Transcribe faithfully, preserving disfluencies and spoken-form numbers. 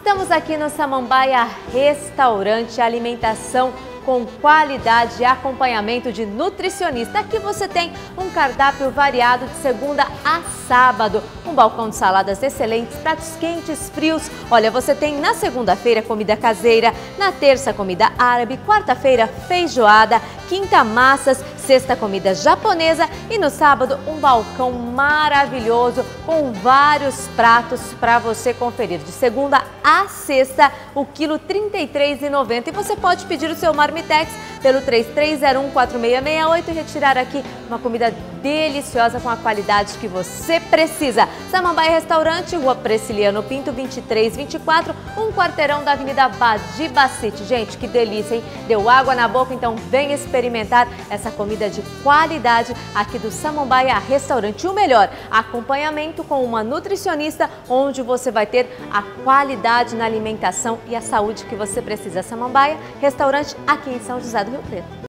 Estamos aqui no Samambaia Restaurante, alimentação com qualidade e acompanhamento de nutricionista. Aqui você tem um cardápio variado de segunda a sábado, um balcão de saladas excelentes, pratos quentes, frios. Olha, você tem na segunda-feira comida caseira, na terça comida árabe, quarta-feira feijoada, quinta massas, sexta comida japonesa e no sábado um balcão maravilhoso com vários pratos para você conferir. De segunda a sexta, o quilo trinta e três reais e noventa centavos. E você pode pedir o seu marmitex pelo três três zero um quatro seis seis oito e retirar aqui uma comida deliciosa com a qualidade que você precisa. Samambaia Restaurante, Rua Presciliano Pinto, vinte e três vinte e quatro, um quarteirão da Avenida Badibacite. Gente, que delícia, hein? Deu água na boca, então vem experimentar essa comida de qualidade aqui do Samambaia Restaurante. O melhor, acompanhamento com uma nutricionista, onde você vai ter a qualidade na alimentação e a saúde que você precisa. Samambaia Restaurante, aqui em São José do Rio Preto.